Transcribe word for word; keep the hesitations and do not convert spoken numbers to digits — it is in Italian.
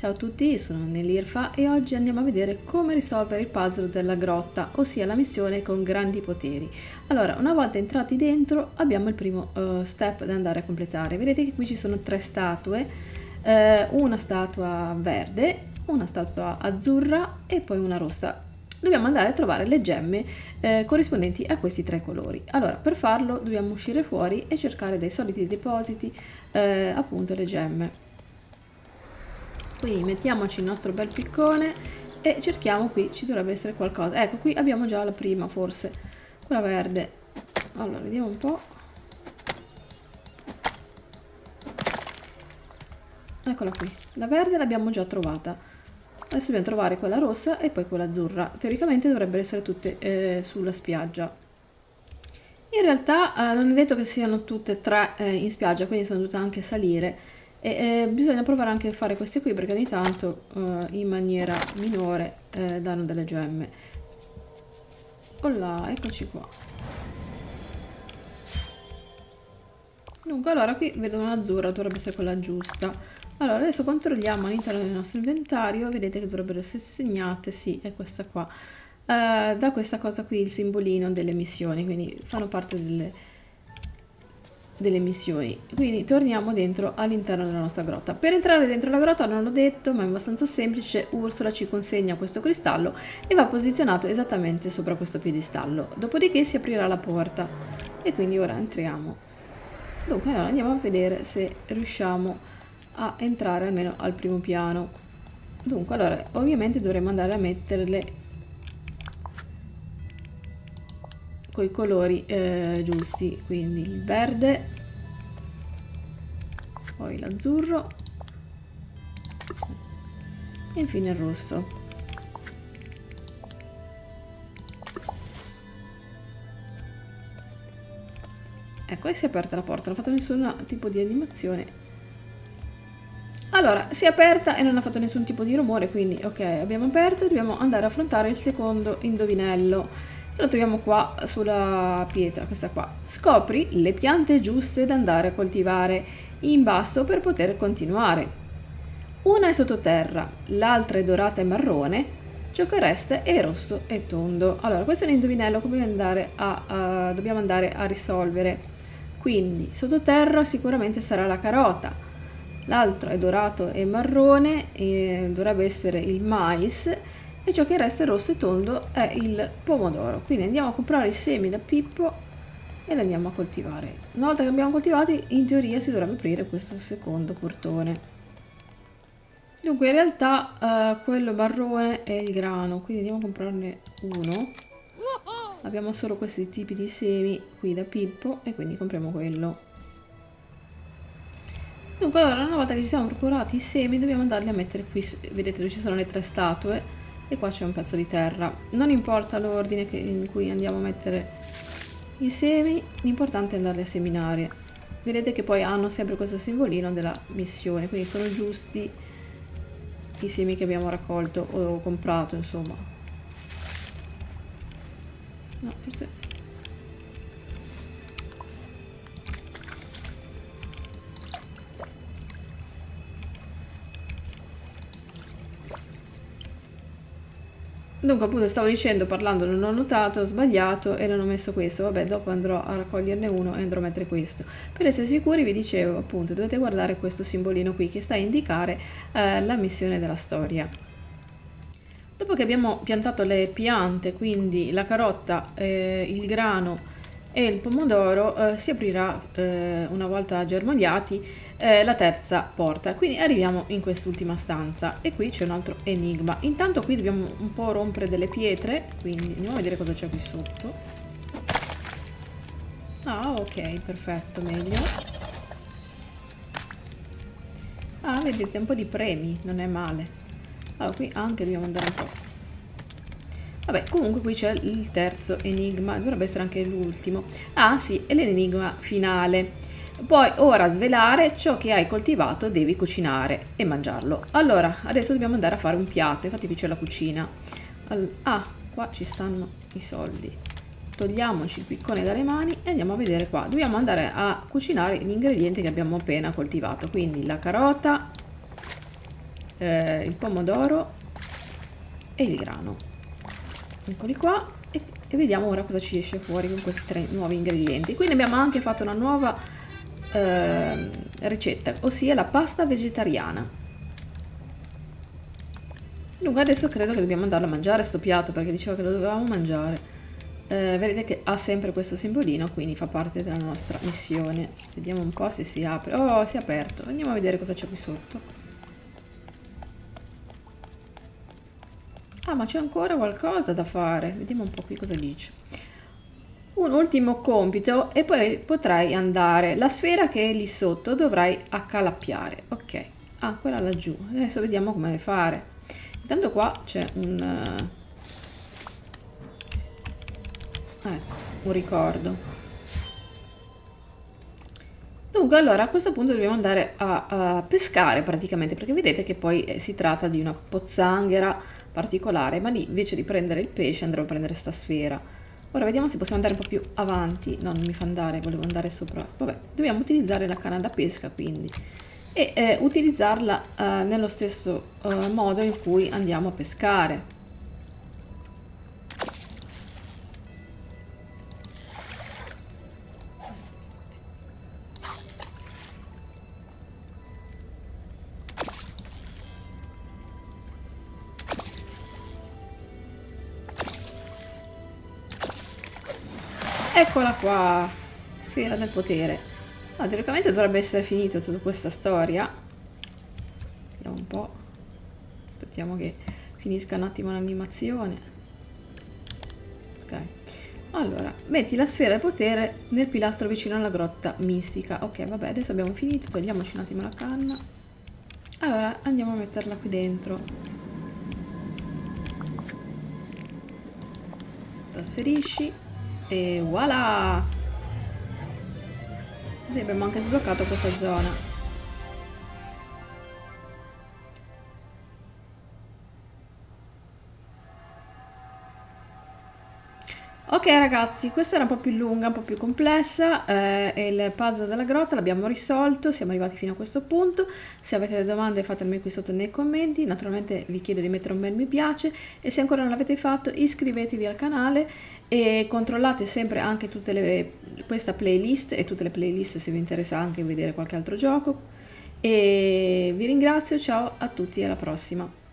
Ciao a tutti, sono Nelirfa e oggi andiamo a vedere come risolvere il puzzle della grotta, ossia la missione con grandi poteri. Allora, una volta entrati dentro abbiamo il primo uh, step da andare a completare. Vedete che qui ci sono tre statue, eh, una statua verde, una statua azzurra e poi una rossa. Dobbiamo andare a trovare le gemme eh, corrispondenti a questi tre colori. Allora, per farlo dobbiamo uscire fuori e cercare dai soliti depositi eh, appunto le gemme. Quindi mettiamoci il nostro bel piccone e cerchiamo, qui ci dovrebbe essere qualcosa. Ecco, qui abbiamo già la prima, forse quella verde. Allora vediamo un po'. Eccola qui, la verde l'abbiamo già trovata. Adesso dobbiamo trovare quella rossa e poi quella azzurra. Teoricamente dovrebbero essere tutte eh, sulla spiaggia. In realtà eh, non è detto che siano tutte e tre eh, in spiaggia, quindi sono dovute anche salire. E eh, bisogna provare anche a fare queste qui perché ogni tanto eh, in maniera minore eh, danno delle gemme. Oh là, eccoci qua. Dunque, allora qui vedo un'azzurra, dovrebbe essere quella giusta. Allora adesso controlliamo all'interno del nostro inventario, vedete che dovrebbero essere segnate, sì, è questa qua. Uh, da questa cosa qui il simbolino delle missioni, quindi fanno parte delle... delle missioni. Quindi torniamo dentro all'interno della nostra grotta. Per entrare dentro la grotta, non l'ho detto, ma è abbastanza semplice. Ursula ci consegna questo cristallo e va posizionato esattamente sopra questo piedistallo, dopodiché si aprirà la porta e quindi ora entriamo. Dunque allora andiamo a vedere se riusciamo a entrare almeno al primo piano. Dunque allora ovviamente dovremo andare a metterle con i colori eh, giusti, quindi il verde, poi l'azzurro e infine il rosso. Ecco, e si è aperta la porta, non ha fatto nessun tipo di animazione. Allora, si è aperta e non ha fatto nessun tipo di rumore, quindi ok, abbiamo aperto e dobbiamo andare a affrontare il secondo indovinello. Lo troviamo qua sulla pietra, questa qua. Scopri le piante giuste da andare a coltivare in basso per poter continuare. Una è sottoterra, l'altra è dorata e marrone, ciò che resta è rosso e tondo. Allora, questo è un indovinello che dobbiamo andare a, a, dobbiamo andare a risolvere. Quindi, sottoterra sicuramente sarà la carota, l'altro è dorato e marrone, e dovrebbe essere il mais, e ciò che resta rosso e tondo è il pomodoro. Quindi andiamo a comprare i semi da Pippo e li andiamo a coltivare. Una volta che li abbiamo coltivati, in teoria si dovrebbe aprire questo secondo portone. Dunque in realtà uh, quello marrone è il grano, quindi andiamo a comprarne uno. Abbiamo solo questi tipi di semi qui da Pippo e quindi compriamo quello. Dunque allora una volta che ci siamo procurati i semi dobbiamo andarli a mettere qui. Vedete dove ci sono le tre statue e qua c'è un pezzo di terra. Non importa l'ordine in cui andiamo a mettere i semi, l'importante è andarli a seminare. Vedete che poi hanno sempre questo simbolino della missione, quindi sono giusti i semi che abbiamo raccolto o comprato, insomma. No, forse... Dunque appunto stavo dicendo, parlando, non ho notato, ho sbagliato e non ho messo questo. Vabbè, dopo andrò a raccoglierne uno e andrò a mettere questo. Per essere sicuri vi dicevo appunto, dovete guardare questo simbolino qui che sta a indicare eh, la missione della storia. Dopo che abbiamo piantato le piante, quindi la carota, eh, il grano e il pomodoro, eh, si aprirà eh, una volta germogliati eh, la terza porta. Quindi arriviamo in quest'ultima stanza e qui c'è un altro enigma. Intanto qui dobbiamo un po' rompere delle pietre, quindi andiamo a vedere cosa c'è qui sotto. Ah, ok, perfetto, meglio. Ah, vedete, un po' di premi, non è male. Allora qui anche dobbiamo andare un po'. Vabbè, comunque qui c'è il terzo enigma, dovrebbe essere anche l'ultimo. Ah sì, è l'enigma finale. Poi ora svelare ciò che hai coltivato, devi cucinare e mangiarlo. Allora, adesso dobbiamo andare a fare un piatto, infatti qui c'è la cucina. Ah, qua ci stanno i soldi. Togliamoci il piccone dalle mani e andiamo a vedere qua. Dobbiamo andare a cucinare gli ingredienti che abbiamo appena coltivato, quindi la carota, eh, il pomodoro e il grano. Eccoli qua e, e vediamo ora cosa ci esce fuori con questi tre nuovi ingredienti. Quindi abbiamo anche fatto una nuova eh, ricetta, ossia la pasta vegetariana. Dunque adesso credo che dobbiamo andarlo a mangiare sto piatto, perché diceva che lo dovevamo mangiare. Eh, vedete che ha sempre questo simbolino, quindi fa parte della nostra missione. Vediamo un po' se si apre. Oh, si è aperto. Andiamo a vedere cosa c'è qui sotto. Ah, ma c'è ancora qualcosa da fare. Vediamo un po' qui cosa dice. Un ultimo compito e poi potrai andare. La sfera che è lì sotto dovrai accalappiare. Ok. Ah, quella laggiù. Adesso vediamo come fare. Intanto qua c'è un, uh, ecco, un ricordo. Dunque, allora a questo punto dobbiamo andare a, a pescare praticamente, perché vedete che poi eh, si tratta di una pozzanghera particolare, ma lì invece di prendere il pesce andremo a prendere sta sfera. Ora vediamo se possiamo andare un po' più avanti. No, non mi fa andare, volevo andare sopra. Vabbè, dobbiamo utilizzare la canna da pesca quindi. E eh, utilizzarla eh, nello stesso eh, modo in cui andiamo a pescare. Eccola qua, sfera del potere. Ah, teoricamente dovrebbe essere finito tutta questa storia. Vediamo un po'. Aspettiamo che finisca un attimo l'animazione. Ok. Allora, metti la sfera del potere nel pilastro vicino alla grotta mistica. Ok, vabbè, adesso abbiamo finito. Togliamoci un attimo la canna. Allora, andiamo a metterla qui dentro. Trasferisci. E voilà! Sì, abbiamo anche sbloccato questa zona. Ok ragazzi, questa era un po' più lunga, un po' più complessa, eh, il puzzle della grotta l'abbiamo risolto, siamo arrivati fino a questo punto. Se avete delle domande fatemele qui sotto nei commenti, naturalmente vi chiedo di mettere un bel mi piace e se ancora non l'avete fatto iscrivetevi al canale e controllate sempre anche tutte le, questa playlist e tutte le playlist se vi interessa anche vedere qualche altro gioco. E vi ringrazio, ciao a tutti e alla prossima.